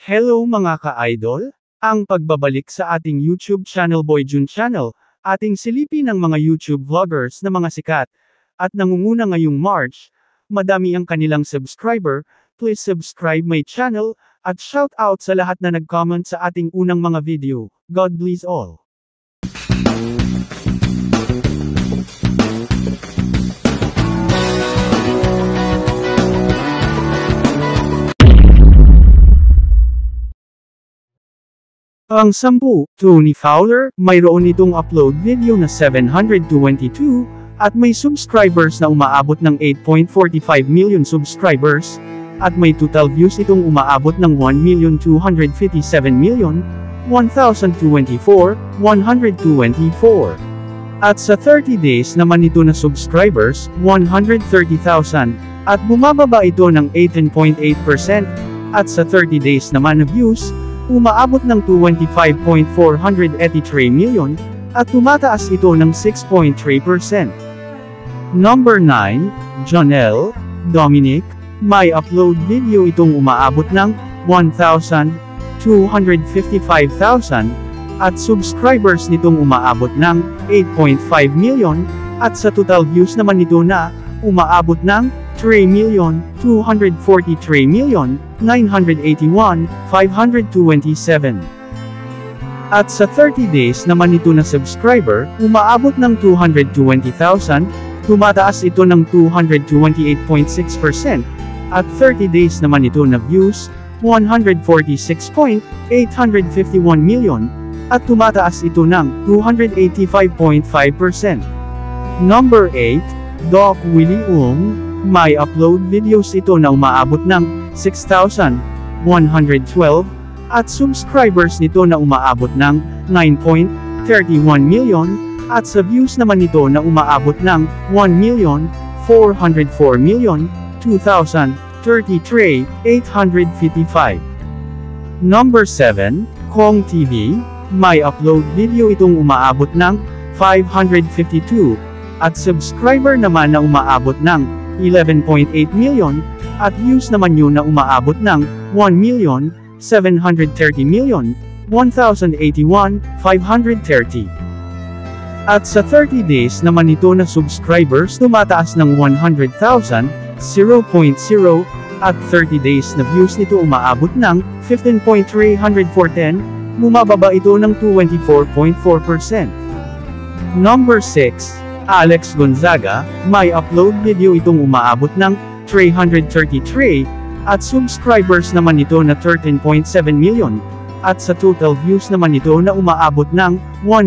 Hello mga ka-idol! Ang pagbabalik sa ating YouTube channel Boy Jun Channel, ating silipin ang mga YouTube vloggers na mga sikat, at nangunguna ngayong March, madami ang kanilang subscriber, please subscribe my channel, at shout out sa lahat na nag-comment sa ating unang mga video. God bless all! Ang 10, Tony Fowler, mayroon itong upload video na 722, at may subscribers na umaabot ng 8.45 million subscribers, at may total views itong umaabot ng 1,257,1,024. At sa 30 days naman ito na subscribers, 130,000, at bumababa ito ng 18.8%, at sa 30 days naman na views, umaabot ng 25.483 million, at tumataas ito ng 6.3%. Number 9, Jonelle Dominic, may upload video itong umaabot ng 1,255,000, at subscribers nitong umaabot ng 8.5 million, at sa total views naman nito na, umaabot ng 3,243,981,527. At sa 30 days naman ito na subscriber, umaabot ng 220,000, tumataas ito ng 228.6%, at 30 days naman ito na views, 146.851 million, at tumataas ito ng 285.5%. Number 8, Doc Willie may upload videos ito na umaabot ng 6,112, at subscribers nito na umaabot ng 9.31 million, at sa views naman nito na umaabot ng 1,404,233,855. Number 7, Kong TV, may upload video itong umaabot ng 552, at subscriber naman na umaabot ng 11.8 million, at views naman yun na umaabot ng 1,730,1,081,530. At sa 30 days naman ito na subscribers tumataas ng 100,000, 0.0, at 30 days na views nito umaabot ng 15.310, bumababa ito ng 24.4%. Number 6, Alex Gonzaga, may upload video itong umaabot ng 333, at subscribers naman ito na 13.7 million, at sa total views naman ito na umaabot ng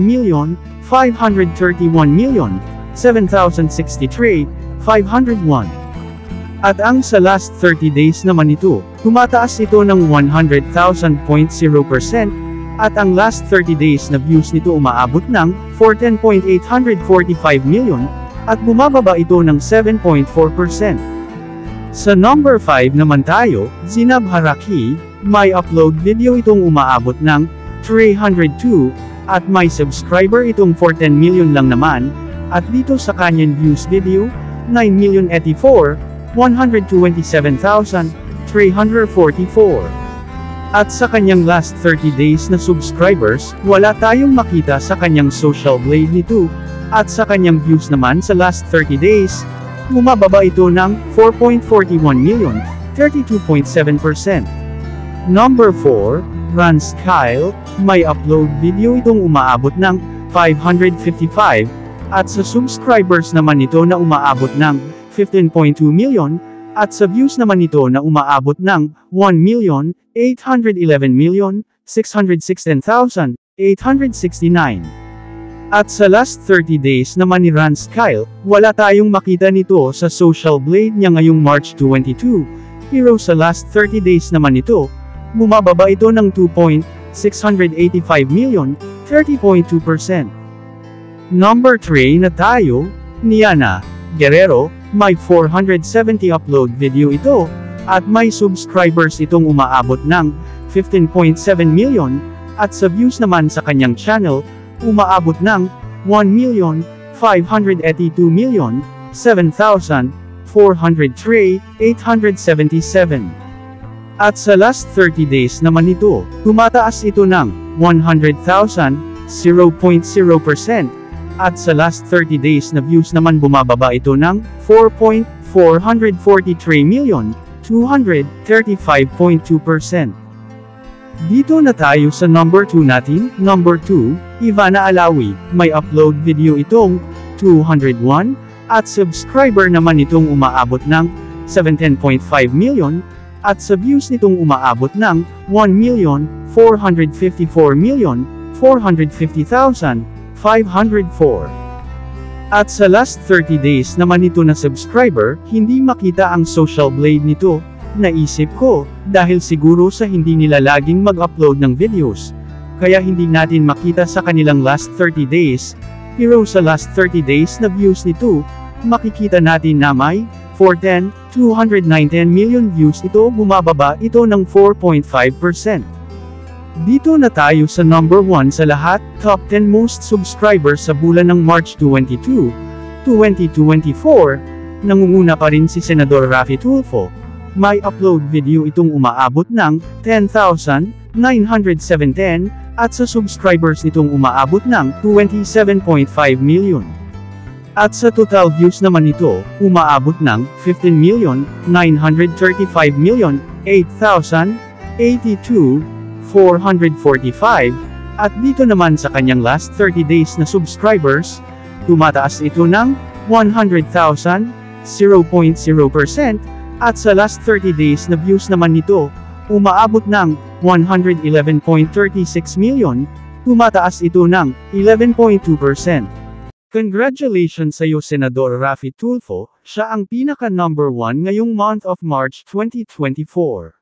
1,531,763,501. At ang sa last 30 days naman ito, tumataas ito ng 100,000.0%, at ang last 30 days na views nito umaabot ng 14.845 million, at bumababa ito ng 7.4%. Sa number 5 naman tayo, Zinab Haraki, may upload video itong umaabot ng 302, at may subscriber itong 14 million lang naman, at dito sa kanyang views video, 9,084,127,344. At sa kanyang last 30 days na subscribers, wala tayong makita sa kanyang social blade nito, at sa kanyang views naman sa last 30 days, bumababa ito ng 4.41 million, 32.7%. Number 4, Rance Kyle, may upload video itong umaabot ng 555, at sa subscribers naman ito na umaabot ng 15.2 million, at sa views naman ito na umaabot ng 1,811,616,869. At sa last 30 days naman ni Rance Kyle, wala tayong makita nito sa social blade niya ngayong March 22, pero sa last 30 days naman ito, bumababa ito ng 2.685 million, 30.2%. Number 3 na tayo, Niana Guerrero, may 470 upload video ito, at may subscribers itong umaabot ng 15.7 million, at sa views naman sa kanyang channel, umaabot ng 1,582,007,403,877. At sa last 30 days naman nito, tumataas ito ng 100,000, 0.0%, at sa last 30 days na views naman bumababa ito ng 4.443 million, 235.2%. Dito na tayo sa number 2 natin. Number 2, Ivana Alawi, may upload video itong 201, at subscriber naman itong umaabot ng 17.5 million, at sa views nitong umaabot ng 1,454,450,504. At sa last 30 days naman nito na subscriber, hindi makita ang social blade nito. Naisip ko, dahil siguro sa hindi nila laging mag-upload ng videos, kaya hindi natin makita sa kanilang last 30 days, pero sa last 30 days na views nito, makikita natin na may 219 million views ito, bumababa ito ng 4.5%. Dito na tayo sa number 1 sa lahat, top 10 most subscribers sa bulan ng March 22, 2024, nangunguna pa rin si Senador Raffy Tulfo. May upload video itong umaabot ng 10,907, at sa subscribers nitong umaabot ng 27.5 million. At sa total views naman nito, umaabot ng 15,935,008,082,445, at dito naman sa kanyang last 30 days na subscribers, tumataas ito ng 100,000, 0.0%, at sa last 30 days na views naman nito, umaabot ng 111.36 million, tumataas ito ng 11.2%. Congratulations sa iyo Senador Raffy Tulfo, siya ang pinaka number 1 ngayong month of March 2024.